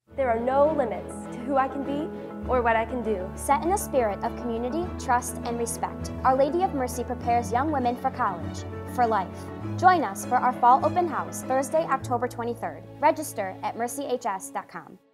There are no limits to who I can be or what I can do. Set in a spirit of community, trust, and respect, Our Lady of Mercy prepares young women for college, for life. Join us for our fall open house, Thursday, October 23rd. Register at mercyhs.com.